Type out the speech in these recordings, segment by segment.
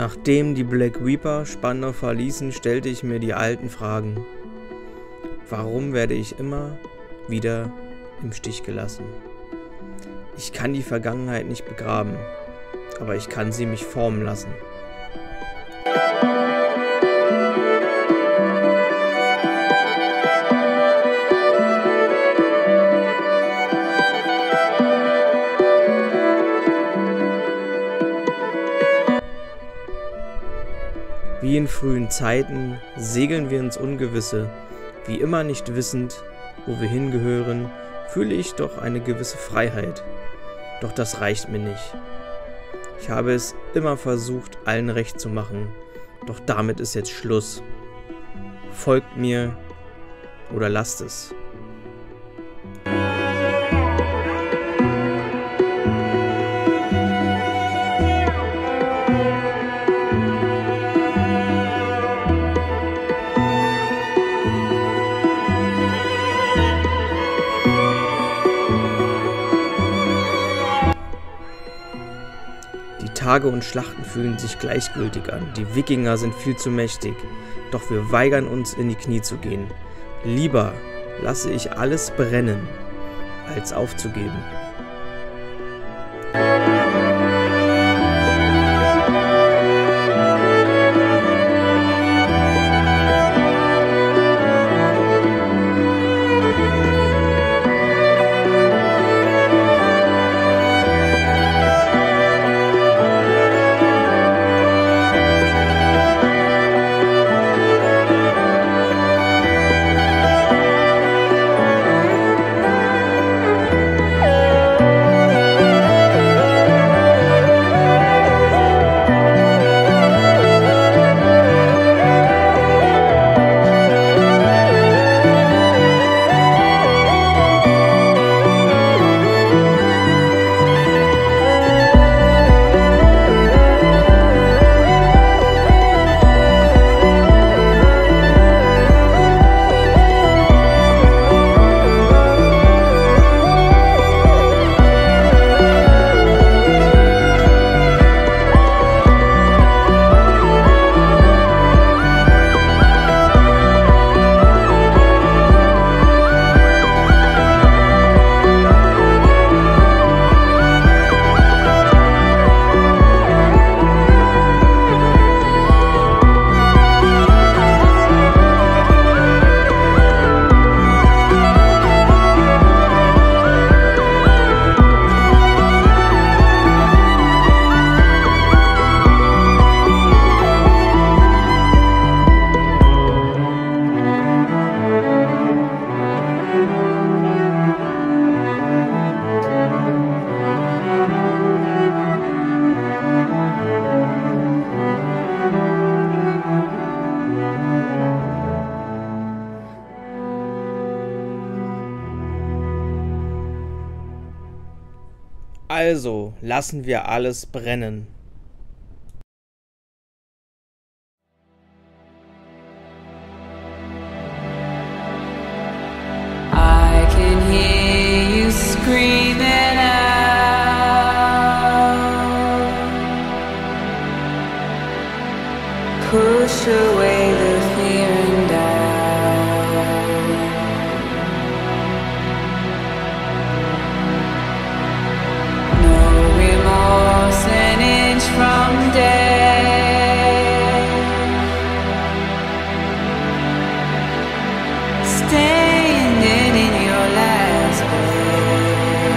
Nachdem die Black Reaper Spandau verließen, stellte ich mir die alten Fragen. Warum werde ich immer wieder im Stich gelassen? Ich kann die Vergangenheit nicht begraben, aber ich kann sie mich formen lassen. Wie in frühen Zeiten segeln wir ins Ungewisse, wie immer nicht wissend, wo wir hingehören, fühle ich doch eine gewisse Freiheit. Doch das reicht mir nicht. Ich habe es immer versucht, allen recht zu machen, doch damit ist jetzt Schluss. Folgt mir oder lasst es. Die Tage und Schlachten fühlen sich gleichgültig an. Die Wikinger sind viel zu mächtig, doch wir weigern uns, in die Knie zu gehen. Lieber lasse ich alles brennen, als aufzugeben. Also lassen wir alles brennen. I can hear you screaming out. Push away the fear and doubt. No remorse an inch from death. Standing in your last breath.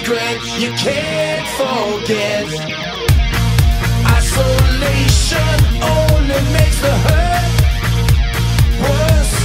regret you can't forget. Isolation only makes the hurt worse.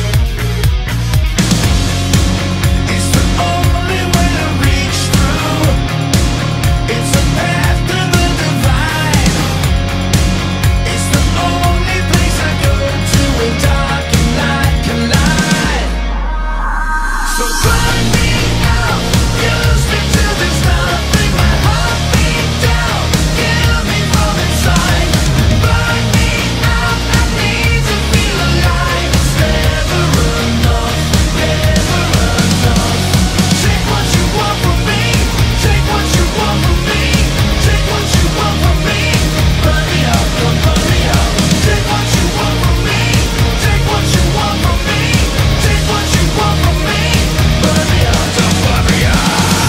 It's the only way to reach through. It's a path to the divine. It's the only place I go to when dark and light collide. So burn me out, use me till there's nothing. My heart beat down, kill me from inside. Burn me out, I need to feel alive. It's never enough, never enough. Take what you want from me, take what you want from me, take what you want from me. Burn me out, don't burn me out. Take what you want from me, take what you want from me, take what you want from me. Burn me out, don't burn me out.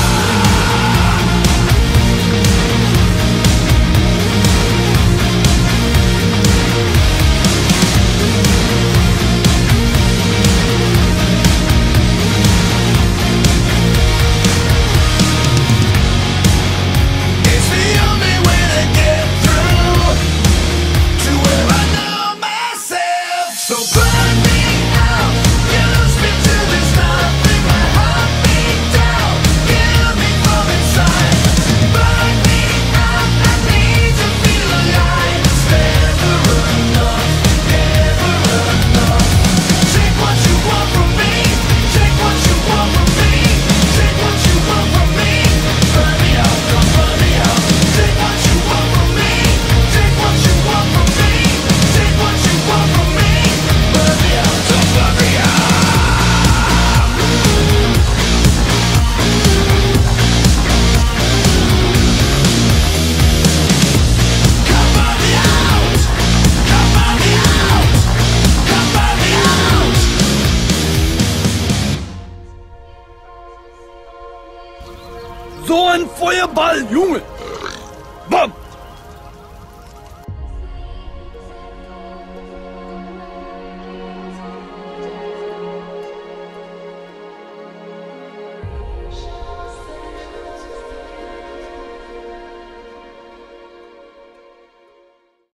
It's the only way to get through to where I know myself. So burn me out, use me till there's nothing. My heart beat down, kill me from inside. Burn me out, I need to feel alive. It's never enough, never enough. Take what you want from me, take what you want from me, take what you want from me. Burn me out, don't burn me out. Take what you want from me, take what you want from me, take what you want from me. Burn me out, don't burn me out. Come burn me out, come burn me out, come burn me out. So ein Feuerball, Junge! Bam!